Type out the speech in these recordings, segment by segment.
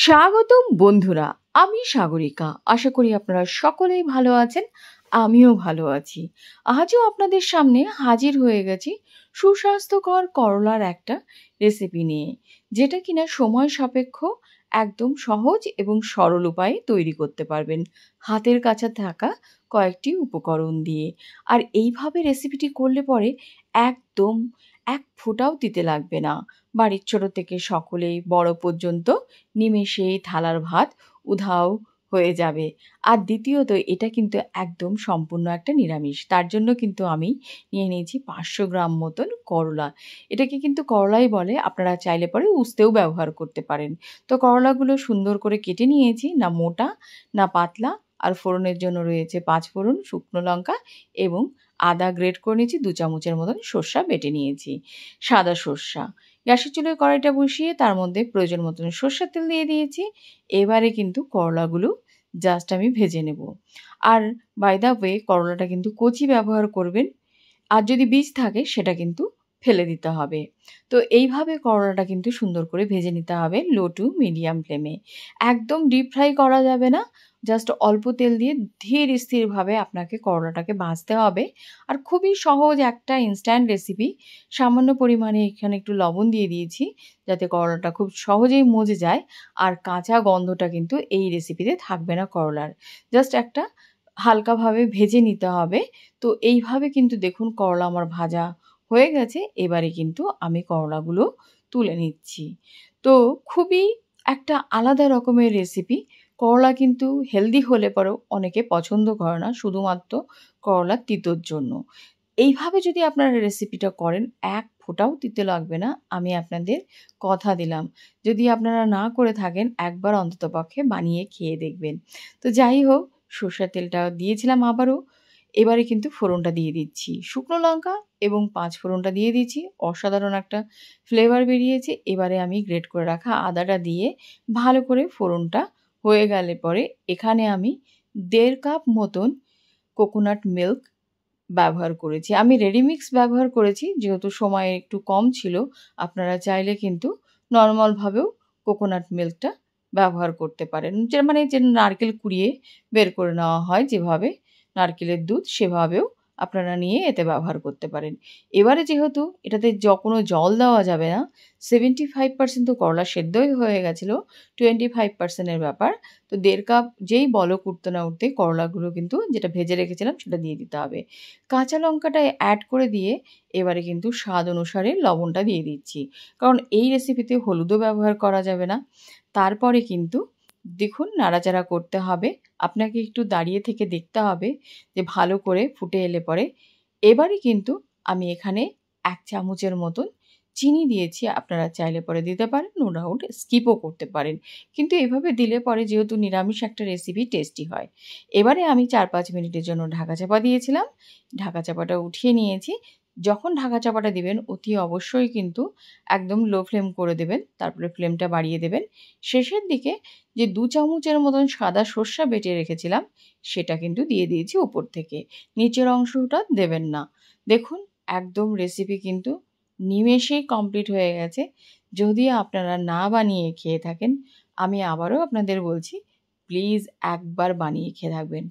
স্বাগতম বন্ধুরা, আমি সাগরিকা। আশা করি আপনারা সকলেই ভালো আছেন, আমিও ভালো আছি। আজও আপনাদের সামনে হাজির হয়ে গেছি সুস্বাস্থ্যকর করলার একটা রেসিপি নিয়ে, যেটা কিনা সময় সাপেক্ষ, একদম সহজ এবং সরল উপায়ে তৈরি করতে পারবেন হাতের কাছে থাকা কয়েকটি উপকরণ দিয়ে। আর এইভাবে রেসিপিটি করলে পরে একদম এক ফোঁটাও দিতে লাগবে না। বাড়ির ছোট থেকে সকলেই বড় পর্যন্ত নিমেষেই থালার ভাত উধাও হয়ে যাবে। আর দ্বিতীয়ত এটা কিন্তু একদম সম্পূর্ণ একটা নিরামিষ। তার জন্য কিন্তু আমি নিয়ে নিয়েছি 500 গ্রাম মতন করলা। এটাকে কিন্তু করলাই বলে, আপনারা চাইলে পরে উস্তেও ব্যবহার করতে পারেন। তো করলাগুলো সুন্দর করে কেটে নিয়েছি, না মোটা না পাতলা। আর ফোড়নের জন্য রয়েছে 5 ফোড়ন, শুকনো লঙ্কা এবং আদা গ্রেট করে নিয়েছি, 2 চামচের মতন সর্ষা বেটে নিয়েছি, সাদা সর্ষা। গ্যাসের চুলায় কড়াইটা বসিয়ে তার মধ্যে প্রয়োজন মতন সর্ষের তেল দিয়ে দিয়েছি। এবারে কিন্তু করলাগুলো জাস্ট আমি ভেজে নেব। আর বাই দ্য ওয়ে, করলাটা কিন্তু কচি ব্যবহার করবেন, আর যদি বীজ থাকে সেটা কিন্তু ফেলে দিতে হবে। তো এইভাবে করলাটা কিন্তু সুন্দর করে ভেজে নিতে হবে লো টু মিডিয়াম ফ্লেমে। একদম ডিপ ফ্রাই করা যাবে না, জাস্ট অল্প তেল দিয়ে ধীর স্থিরভাবে আপনাকে করলাটাকে ভাজতে হবে। আর খুবই সহজ একটা ইনস্ট্যান্ট রেসিপি। সামান্য পরিমাণে এখানে একটু লবণ দিয়ে দিয়েছি, যাতে করলাটা খুব সহজেই মজে যায়। আর কাঁচা গন্ধটা কিন্তু এই রেসিপিতে থাকবে না করলার। জাস্ট একটা হালকাভাবে ভেজে নিতে হবে। তো এইভাবে কিন্তু দেখুন করলা আমার ভাজা হয়ে গেছে। এবারে কিন্তু আমি করলাগুলো তুলে নিচ্ছি। তো খুবই একটা আলাদা রকমের রেসিপি। করলা কিন্তু হেলদি হলে পরেও অনেকে পছন্দ করে না, শুধুমাত্র করলার তিতোর জন্য। এইভাবে যদি আপনারা রেসিপিটা করেন, এক ফোঁটাও তিতে লাগবে না, আমি আপনাদের কথা দিলাম। যদি আপনারা না করে থাকেন, একবার অন্ততপক্ষে বানিয়ে খেয়ে দেখবেন। তো যাই হোক, সর্ষের তেলটা দিয়েছিলাম আবারও। এবারে কিন্তু ফোড়নটা দিয়ে দিচ্ছি, শুকনো লঙ্কা এবং 5 ফোড়নটা দিয়ে দিচ্ছি। অসাধারণ একটা ফ্লেভার বেরিয়েছে। এবারে আমি গ্রেট করে রাখা আদাটা দিয়ে ভালো করে ফোড়নটা হয়ে গেলে পরে এখানে আমি 1.5 কাপ মতন কোকোনাট মিল্ক ব্যবহার করেছি। আমি রেডি মিক্স ব্যবহার করেছি, যেহেতু সময় একটু কম ছিল। আপনারা চাইলে কিন্তু নরমালভাবেও কোকোনাট মিল্কটা ব্যবহার করতে পারেন। যে নারকেল কুড়িয়ে বের করে নেওয়া হয় যেভাবে নারকেলের দুধ, সেভাবেও আপনারা নিয়ে এতে ব্যবহার করতে পারেন। এবারে যেহেতু এটাতে কোনো জল দেওয়া যাবে না, 75% তো করলা সেদ্ধই হয়ে গেছিলো, 25% এর ব্যাপার। তো 1.5 কাপ যেই বলক উঠতে না উঠতে করলাগুলো কিন্তু যেটা ভেজে রেখেছিলাম সেটা দিয়ে দিতে হবে। কাঁচা লঙ্কাটা অ্যাড করে দিয়ে এবারে কিন্তু স্বাদ অনুসারে লবণটা দিয়ে দিচ্ছি, কারণ এই রেসিপিতে হলুদও ব্যবহার করা যাবে না। তারপরে কিন্তু দেখুন নাড়াচাড়া করতে হবে। আপনাকে একটু দাঁড়িয়ে থেকে দেখতে হবে যে ভালো করে ফুটে এলে পরে এবারে কিন্তু আমি এখানে 1 চামচের মতন চিনি দিয়েছি। আপনারা চাইলে পরে দিতে পারেন, নো ডাউট স্কিপও করতে পারেন। কিন্তু এভাবে দিলে পরে যেহেতু নিরামিষ একটা রেসিপি, টেস্টি হয়। এবারে আমি 4-5 মিনিটের জন্য ঢাকা চাপা দিয়েছিলাম। ঢাকা চাপাটা উঠিয়ে নিয়েছি। যখন ঢাকা চাপাটা দিবেন, অতি অবশ্যই কিন্তু একদম লো ফ্লেম করে দেবেন, তারপরে ফ্লেমটা বাড়িয়ে দেবেন। শেষের দিকে যে 2 চামচের মতন সাদা সর্ষা বেটে রেখেছিলাম, সেটা কিন্তু দিয়ে দিয়েছি উপর থেকে। নিচের অংশটা দেবেন না। দেখুন একদম রেসিপি কিন্তু নিমেষেই কমপ্লিট হয়ে গেছে। যদি আপনারা না বানিয়ে খেয়ে থাকেন, আমি আবারও আপনাদের বলছি, প্লিজ একবার বানিয়ে খেয়ে থাকবেন।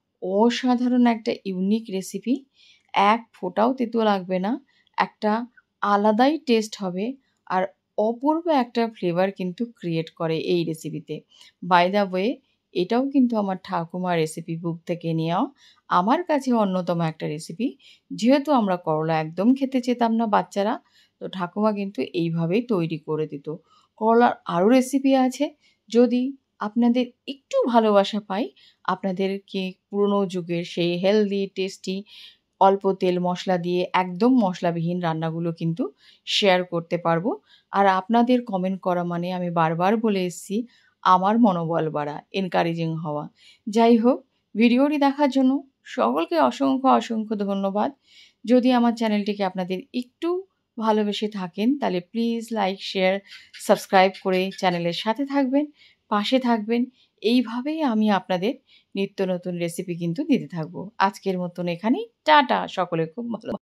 অসাধারণ একটা ইউনিক রেসিপি। এক ফোঁটাও তেতো লাগবে না। একটা আলাদাই টেস্ট হবে। আর অপূর্ব একটা ফ্লেভার কিন্তু ক্রিয়েট করে এই রেসিপিতে। বাই দ্য ওয়ে, এটাও কিন্তু আমার ঠাকুমার রেসিপি বুক থেকে নেওয়া। আমার কাছে অন্যতম একটা রেসিপি। যেহেতু আমরা করলা একদম খেতে চেতাম না বাচ্চারা, তো ঠাকুমা কিন্তু এইভাবেই তৈরি করে দিত। করলার আরও রেসিপি আছে। যদি আপনাদের একটু ভালোবাসা পাই, আপনাদেরকে পুরনো যুগের সেই হেলদি, টেস্টি, অল্প তেল মশলা দিয়ে একদম মশলাবিহীন রান্নাগুলো কিন্তু শেয়ার করতে পারবো। আর আপনাদের কমেন্ট করা মানে আমি বারবার বলে এসেছি, আমার মনোবল বাড়া, এনকারেজিং হওয়া। যাই হোক, ভিডিওটি দেখার জন্য সকলকে অসংখ্য অসংখ্য ধন্যবাদ। যদি আমার চ্যানেলটিকে আপনাদের একটু ভালোবেসে থাকেন, তাহলে প্লিজ লাইক, শেয়ার, সাবস্ক্রাইব করে চ্যানেলের সাথে থাকবেন, পাশে থাকবেন। এইভাবেই আমি আপনাদের নিত্য নতুন রেসিপি কিন্তু দিতে থাকবো। আজকের মতন এখানেই টাটা, সকলে খুব ভালো